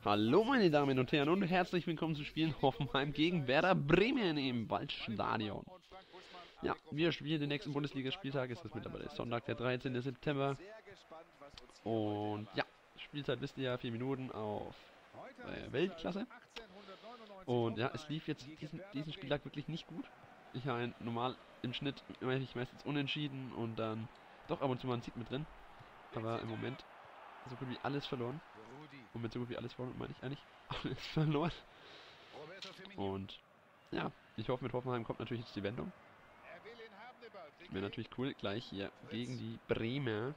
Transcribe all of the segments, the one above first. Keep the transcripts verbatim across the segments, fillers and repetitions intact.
Hallo meine Damen und Herren und herzlich willkommen zu Spielen Hoffenheim gegen Werder Bremen im Waldstadion. Ja, wir spielen den nächsten Bundesligaspieltag, es ist mittlerweile Sonntag, der dreizehnte September. Und ja, Spielzeit wisst ihr ja, vier Minuten auf äh, Weltklasse. Und ja, es lief jetzt diesen, diesen Spieltag wirklich nicht gut. Ich habe normal im Schnitt immer ich meistens unentschieden und dann doch ab und zu mal ein Sieg mit drin. Aber im Moment so gut wie alles verloren. Und mit so gut wie alles verloren meine ich eigentlich alles verloren. Und ja, ich hoffe, mit Hoffenheim kommt natürlich jetzt die Wendung. Wäre natürlich cool, gleich hier gegen die Bremer.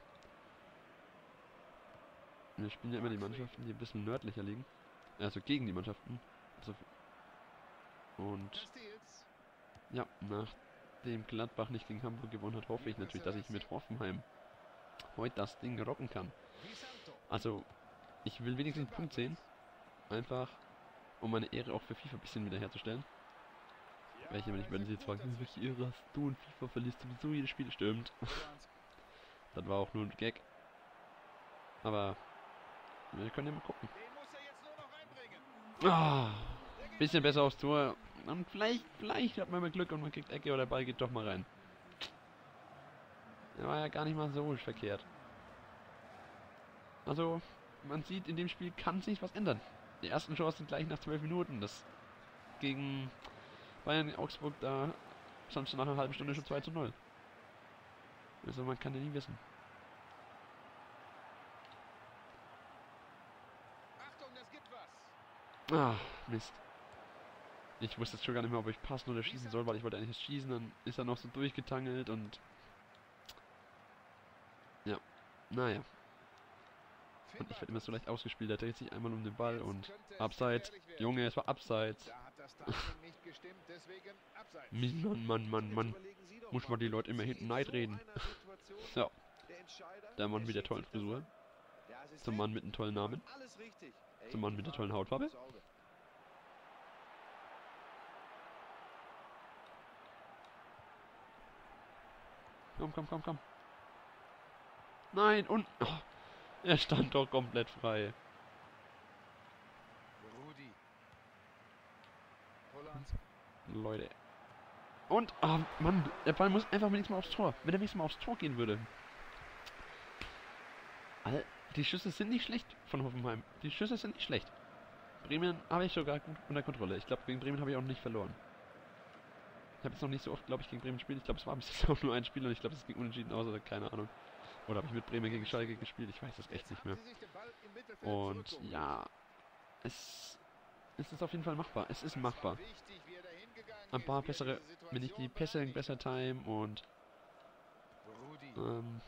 Wir spielen ja immer die Mannschaften, die ein bisschen nördlicher liegen. Also gegen die Mannschaften. Also und ja, nachdem Gladbach nicht gegen Hamburg gewonnen hat, hoffe ich natürlich, dass ich mit Hoffenheim heute das Ding rocken kann. Also, ich will wenigstens einen Punkt sehen. Einfach, um meine Ehre auch für FIFA ein bisschen wiederherzustellen. Welche, wenn ich wenn sie jetzt fragen, welche Ehre hast du in FIFA, verlierst du so jedes Spiel? Stimmt. Das war auch nur ein Gag. Aber, wir können ja mal gucken. Ah, bisschen besser aufs Tor. Und vielleicht, vielleicht hat man mal Glück und man kriegt Ecke oder der Ball geht doch mal rein. Der war ja gar nicht mal so verkehrt. Also, man sieht, in dem Spiel kann sich was ändern. Die ersten Chancen sind gleich nach zwölf Minuten. Das gegen Bayern Augsburg, da stand schon nach einer halben Stunde schon zwei zu null. Also man kann ja nie wissen. Ah, Mist. Ich wusste jetzt schon gar nicht mehr, ob ich passen oder schießen soll, weil ich wollte eigentlich schießen, dann ist er noch so durchgetangelt und... Ja, naja. Und ich werde immer so leicht ausgespielt, er dreht sich einmal um den Ball und abseits. Junge, es war abseits. Mann, Mann, Mann, Mann. Muss man die Leute immer hinten reden. Ja. Der Mann mit der tollen Frisur. Zum Mann mit einem tollen Namen. Zum Mann mit der tollen Hautfarbe. Komm, komm, komm, komm. Nein, und... Oh, er stand doch komplett frei. Leute. Und, oh Mann, der Ball muss einfach wenigstens mal aufs Tor. Wenn er wenigstens mal aufs Tor gehen würde. All, die Schüsse sind nicht schlecht von Hoffenheim. Die Schüsse sind nicht schlecht. Bremen habe ich sogar gut unter Kontrolle. Ich glaube, gegen Bremen habe ich auch nicht verloren. Ich habe jetzt noch nicht so oft, glaube ich, gegen Bremen gespielt. Ich glaube, es war bis jetzt auch nur ein Spiel und ich glaube, es ging unentschieden aus oder keine Ahnung. Oder habe ich mit Bremen gegen Schalke gespielt? Ich weiß das echt nicht mehr. Und ja, es, es ist auf jeden Fall machbar. Es ist machbar. Ein paar bessere, wenn ich die Pässe besser time und ähm,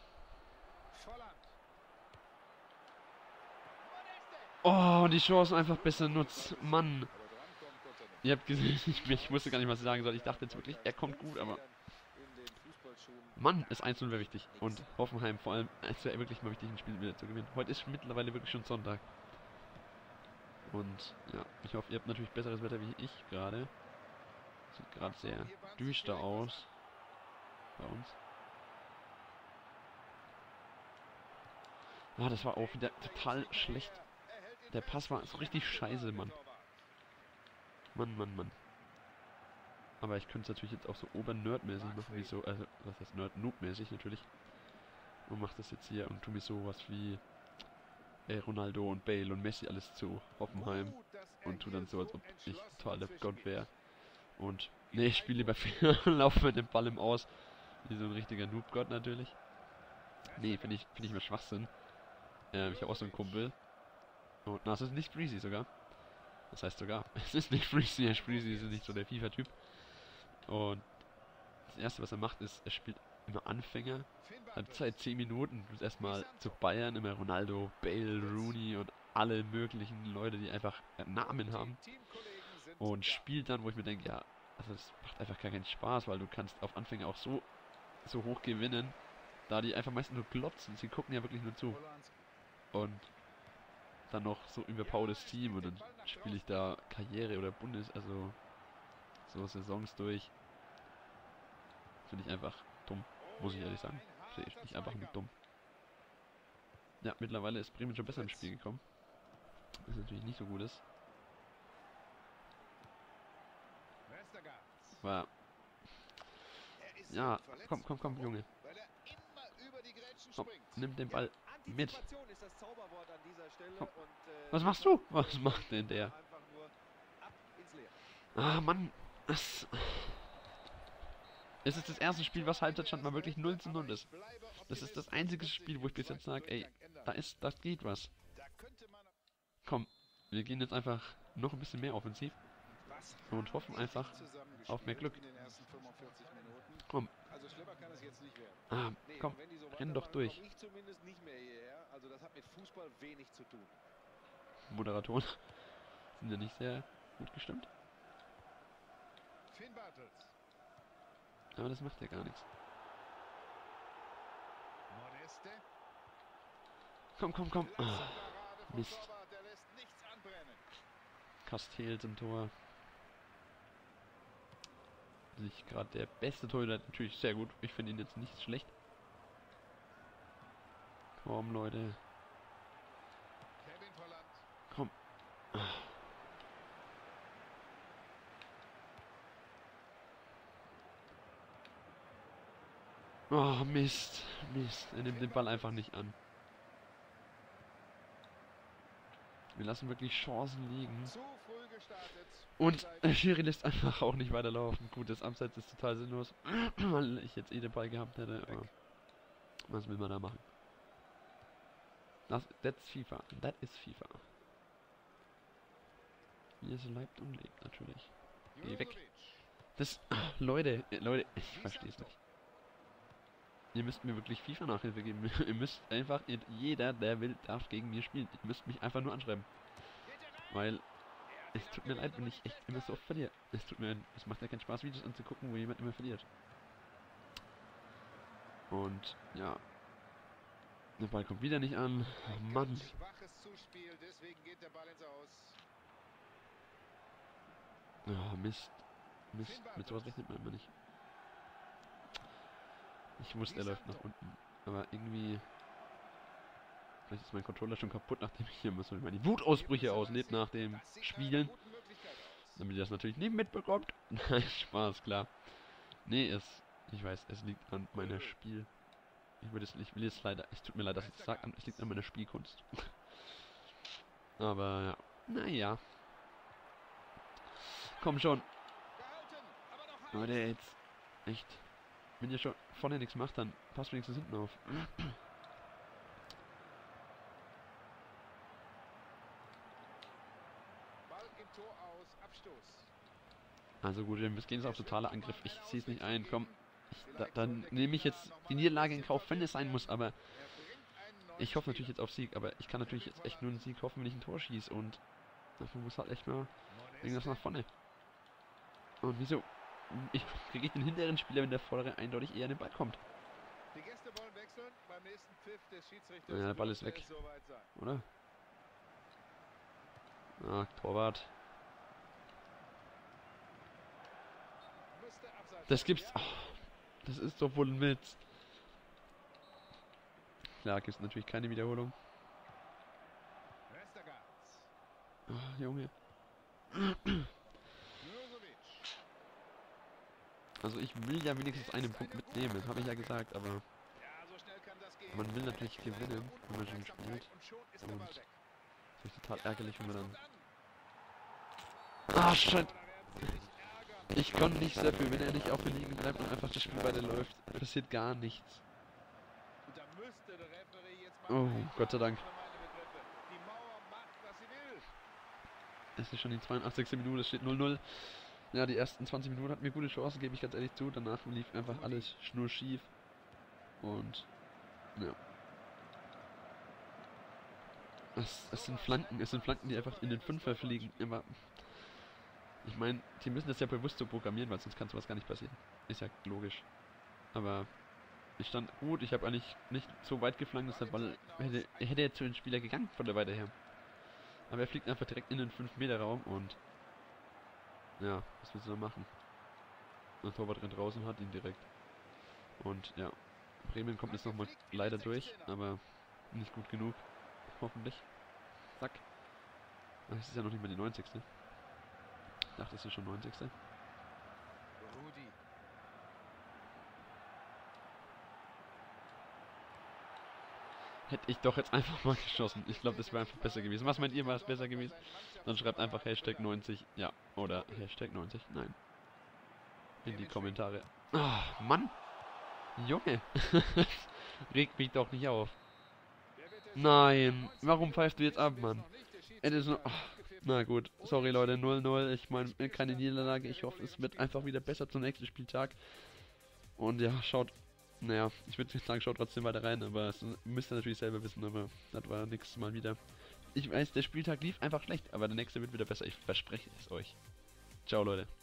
oh, die Chancen einfach besser nutzt. Mann. Ihr habt gesehen, ich, ich wusste gar nicht, was ich sagen soll. Ich dachte jetzt wirklich, er kommt gut, aber Mann, ist eins null wäre wichtig. Und Hoffenheim vor allem, es wäre wirklich mal wichtig, ein Spiel wieder zu gewinnen. Heute ist mittlerweile wirklich schon Sonntag. Und ja, ich hoffe, ihr habt natürlich besseres Wetter wie ich gerade. Sieht gerade sehr düster aus bei uns. Ah, das war auch wieder total schlecht. Der Pass war so richtig scheiße, Mann. Mann, Mann, Mann. Aber ich könnte es natürlich jetzt auch so obernerdmäßig machen, wie so, also, was heißt Nerd-Noob-mäßig natürlich. Und mach das jetzt hier und tu mir sowas wie äh, Ronaldo und Bale und Messi alles zu Hoffenheim. Und tu dann so, als ob ich total der Gott wäre. Und, nee, ich spiele lieber viel, laufe mit dem Ball im Aus. Wie so ein richtiger Noob-Gott natürlich. Nee, finde ich, finde ich mir Schwachsinn. Ähm, ich habe auch so einen Kumpel. Und, na, es ist nicht Breezy sogar. Das heißt sogar, es ist nicht Breezy, Herr Breezy ist nicht so der FIFA-Typ. Und das erste, was er macht, ist, er spielt immer Anfänger. Halbzeit zehn Minuten. Du bist erstmal zu Bayern, immer Ronaldo, Bale, Rooney und alle möglichen Leute, die einfach Namen haben. Und spielt dann, wo ich mir denke, ja, also das macht einfach gar keinen Spaß, weil du kannst auf Anfänger auch so, so hoch gewinnen, da die einfach meistens nur glotzen. Sie gucken ja wirklich nur zu. Und dann noch so überpowertes Team und dann spiele ich da Karriere oder Bundes, also so Saisons durch. Finde ich einfach dumm, muss ich ehrlich sagen. Finde ich einfach nur dumm. Ja, mittlerweile ist Bremen schon besser ins Spiel gekommen. Was natürlich nicht so gut ist. Aber ja, komm, komm, komm, Junge. Komm, nimm den Ball mit. Komm. Was machst du? Was macht denn der? Ah, Mann. Das es ist das erste Spiel, was Halbzeitstand mal wirklich null zu null ist. Das ist das einzige Spiel, wo ich bis jetzt sage, ey, da ist, das geht was. Komm, wir gehen jetzt einfach noch ein bisschen mehr offensiv und hoffen einfach auf mehr Glück. Komm. Ah, komm, renn doch durch. Moderatoren sind ja nicht sehr gut gestimmt. Aber das macht ja gar nichts. Komm, komm, komm. Ah, Mist. Castells im Tor. Nicht gerade der beste Torhüter, natürlich sehr gut. Ich finde ihn jetzt nicht schlecht. Komm, Leute. Komm. Ah. Oh, Mist. Mist. Er nimmt den Ball einfach nicht an. Wir lassen wirklich Chancen liegen. Und der Schiri lässt einfach auch nicht weiterlaufen. Gut, das Abseits ist total sinnlos, weil ich jetzt eh den Ball gehabt hätte. Aber was will man da machen? Das ist FIFA. Das ist FIFA. Wie es leibt und lebt, natürlich. Geh weg. Das... Leute, Leute, ich verstehe es nicht. Ihr müsst mir wirklich FIFA-Nachhilfe geben. Ihr müsst einfach, jeder, der will, darf gegen mir spielen. Ihr müsst mich einfach nur anschreiben. Weil, es tut mir leid, wenn ich echt immer so oft verliere. Es tut mir, es macht ja keinen Spaß, Videos anzugucken, wo jemand immer verliert. Und, ja. Der Ball kommt wieder nicht an. Oh Mann. Oh, Mist. Mist. Mit sowas rechnet man immer nicht. Ich wusste, er läuft nach unten. Aber irgendwie... Vielleicht ist mein Controller schon kaputt, nachdem ich hier muss ich mal die Wutausbrüche auslebt nach dem Spielen. Damit ihr das natürlich nicht mitbekommt. Nein, Spaß, klar. Nee, es... Ich weiß, es liegt an meiner Spiel... Ich will, es, ich will jetzt leider... Es tut mir leid, dass ich das sage, es liegt an meiner Spielkunst. Aber ja. Naja. Komm schon. Leute, jetzt... Echt... Wenn ihr schon vorne nichts macht, dann passt wenigstens hinten auf. Also gut, wir gehen jetzt auf totaler Angriff. Ich ziehe es nicht ein. Komm, ich, da, dann nehme ich jetzt die Niederlage in Kauf, wenn es sein muss. Aber ich hoffe natürlich jetzt auf Sieg. Aber ich kann natürlich jetzt echt nur einen Sieg hoffen, wenn ich ein Tor schieße. Und dafür muss halt echt mal irgendwas nach vorne. Und wieso? Ich kriege ich den hinteren Spieler, wenn der vordere eindeutig eher an den Ball kommt. Ja, der Ball ist weg. Oder? Ah, Torwart. Das gibt's. Oh, das ist doch wohl ein Witz. Klar, gibt's natürlich keine Wiederholung. Oh, Junge. Also ich will ja wenigstens einen Punkt mitnehmen, habe ich ja gesagt, aber man will natürlich gewinnen, wenn man schon spielt. Und das ist total ärgerlich, wenn man dann... Ah, Scheiße! Ich konnte nichts dafür, wenn er nicht auf mir liegen bleibt und einfach das Spiel weiterläuft. Passiert gar nichts. Oh, Gott sei Dank. Es ist schon die zweiundachtzigste Minute, es steht null null. Ja, die ersten zwanzig Minuten hatten mir gute Chancen, gebe ich ganz ehrlich zu. Danach lief einfach alles schnur schief. Und, ja. Es, es sind Flanken, es sind Flanken, die einfach in den Fünfer fliegen. Immer. Ich meine, die müssen das ja bewusst so programmieren, weil sonst kann sowas gar nicht passieren. Ist ja logisch. Aber ich stand gut, ich habe eigentlich nicht so weit geflankt, dass der Ball hätte, er hätte jetzt zu den Spieler gegangen von der Weite her. Aber er fliegt einfach direkt in den fünf Meter Raum und ja, was willst du da machen? Der Torwart rennt raus und hat ihn direkt. Und ja, Bremen kommt jetzt nochmal leider durch, aber nicht gut genug. Hoffentlich. Zack. Das ist ja noch nicht mal die neunzigste. Ich dachte, das ist schon neunzigste. Rudi. Hätte ich doch jetzt einfach mal geschossen. Ich glaube, das wäre einfach besser gewesen. Was meint ihr, war es besser gewesen? Dann schreibt einfach Hashtag neunzig ja oder Hashtag neunzig nein. In die Kommentare. Ah, Mann! Junge! Regt mich doch nicht auf. Nein! Warum pfeifst du jetzt ab, Mann? Es ist nur... Ach, na gut. Sorry, Leute. null null. Ich meine, keine Niederlage. Ich hoffe, es wird einfach wieder besser zum nächsten Spieltag. Und ja, schaut... Naja, ich würde nicht sagen, schaut trotzdem weiter rein, aber es müsst ihr natürlich selber wissen, aber das war nichts mal wieder. Ich weiß, der Spieltag lief einfach schlecht, aber der nächste wird wieder besser. Ich verspreche es euch. Ciao, Leute.